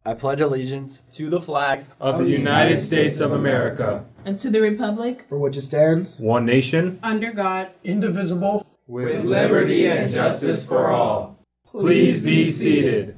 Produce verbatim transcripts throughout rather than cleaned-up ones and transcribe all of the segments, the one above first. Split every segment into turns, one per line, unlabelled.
I pledge allegiance
to the flag
of the United States of America
and to the republic
for which it stands,
one nation,
under God,
indivisible,
with liberty and justice for all. Please be seated.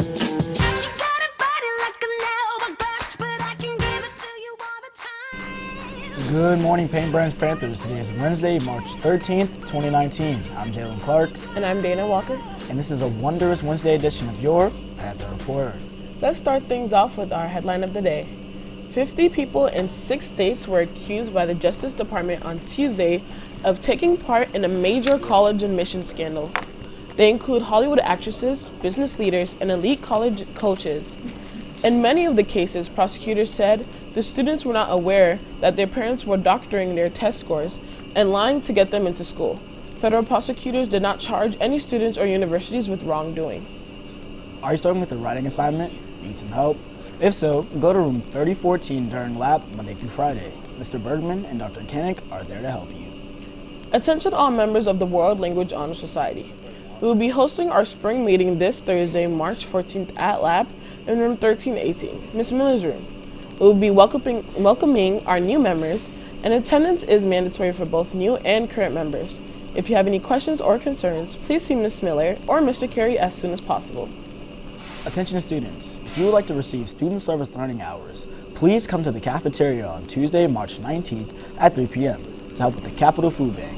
Good morning, Paint Branch Panthers. Today is Wednesday, March thirteenth, twenty nineteen. I'm Jalen Clark.
And I'm Dana Walker.
And this is a wondrous Wednesday edition of your Panther Report.
Let's start things off with our headline of the day. fifty people in six states were accused by the Justice Department on Tuesday of taking part in a major college admission scandal. They include Hollywood actresses, business leaders, and elite college coaches. In many of the cases, prosecutors said the students were not aware that their parents were doctoring their test scores and lying to get them into school. Federal prosecutors did not charge any students or universities with wrongdoing.
Are you starting with a writing assignment? Need some help? If so, go to room thirty fourteen during lab Monday through Friday. Mister Bergman and Doctor Kinnick are there to help you.
Attention all members of the World Language Honor Society. We will be hosting our spring meeting this Thursday, March fourteenth at lab in room thirteen eighteen, Miz Miller's room. We will be welcoming, welcoming our new members, and attendance is mandatory for both new and current members. If you have any questions or concerns, please see Miz Miller or Mister Carey as soon as possible.
Attention students, if you would like to receive student service learning hours, please come to the cafeteria on Tuesday, March nineteenth at three p m to help with the Capital Food Bank.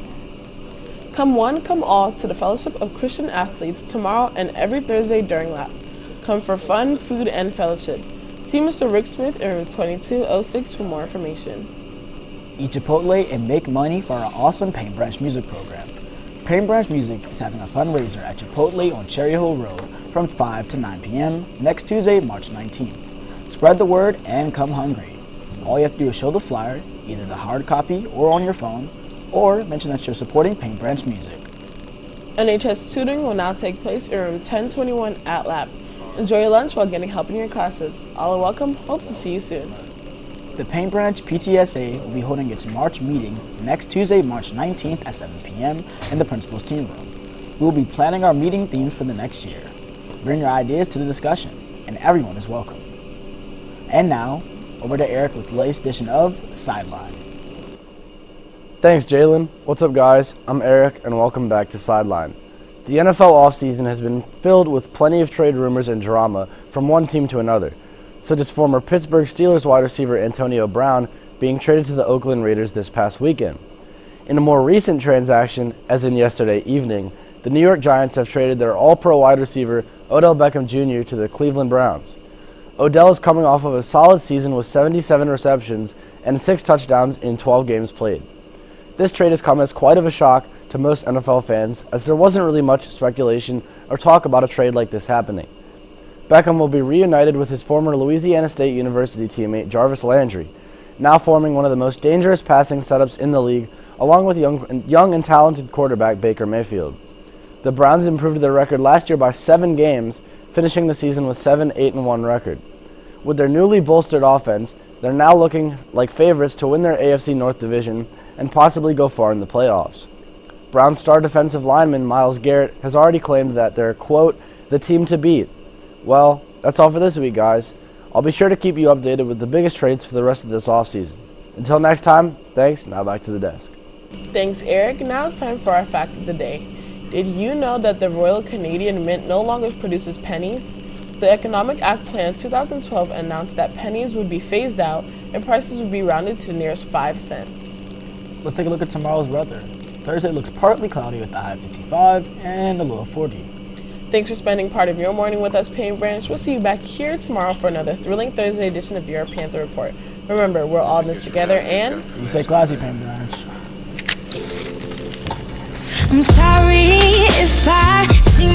Come one, come all to the Fellowship of Christian Athletes tomorrow and every Thursday during lab. Come for fun, food, and fellowship. See Mister Rick Smith in room twenty-two oh six for more information.
Eat Chipotle and make money for our awesome Paint Branch Music program. Paint Branch Music is having a fundraiser at Chipotle on Cherry Hill Road from five to nine p m next Tuesday, March nineteenth. Spread the word and come hungry. All you have to do is show the flyer, either the hard copy or on your phone, or mention that you're supporting Paint Branch Music.
N H S tutoring will now take place in room ten twenty-one at lab. Enjoy your lunch while getting help in your classes. All are welcome. Hope to see you soon.
The Paint Branch P T S A will be holding its March meeting next Tuesday, March nineteenth at seven p m in the principal's team room. We will be planning our meeting themes for the next year. Bring your ideas to the discussion, and everyone is welcome. And now, over to Eric with the latest edition of Sideline.
Thanks, Jalen. What's up, guys? I'm Eric, and welcome back to Sideline. The N F L offseason has been filled with plenty of trade rumors and drama from one team to another, such as former Pittsburgh Steelers wide receiver Antonio Brown being traded to the Oakland Raiders this past weekend. In a more recent transaction, as in yesterday evening, the New York Giants have traded their all-pro wide receiver Odell Beckham Junior to the Cleveland Browns. Odell is coming off of a solid season with seventy-seven receptions and six touchdowns in twelve games played. This trade has come as quite of a shock to most N F L fans, as there wasn't really much speculation or talk about a trade like this happening. Beckham will be reunited with his former Louisiana State University teammate Jarvis Landry, now forming one of the most dangerous passing setups in the league, along with young, young and talented quarterback Baker Mayfield. The Browns improved their record last year by seven games, finishing the season with seven eight and one record. With their newly bolstered offense, they're now looking like favorites to win their A F C North division and possibly go far in the playoffs. Browns star defensive lineman Myles Garrett has already claimed that they're, quote, the team to beat. Well, that's all for this week, guys. I'll be sure to keep you updated with the biggest trades for the rest of this offseason. Until next time, thanks. Now back to the desk.
Thanks, Eric. Now it's time for our fact of the day. Did you know that the Royal Canadian Mint no longer produces pennies? The Economic Act Plan two thousand twelve announced that pennies would be phased out and prices would be rounded to the nearest five cents.
Let's take a look at tomorrow's weather. Thursday looks partly cloudy with a high of fifty-five and a low of forty.
Thanks for spending part of your morning with us, Paint Branch. We'll see you back here tomorrow for another thrilling Thursday edition of your Panther Report. Remember, we're all in this together, and
you stay classy, Paint Branch.
I'm sorry if I seem